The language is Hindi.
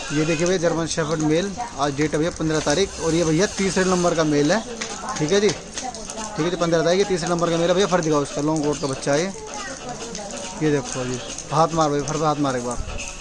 ये देखिए भैया जर्मन शेफर्ड मेल, आज डेट है भैया 15 तारीख, और ये भैया तीसरे नंबर का मेल है। ठीक है जी, ठीक है जी, 15 तारीख, ये तीसरे नंबर का मेल है भैया। फर दिखाओ उसका, लॉन्ग कोट का बच्चा है ये देखो जी। हाथ मार भाई, फर पे हाथ मार एक बार।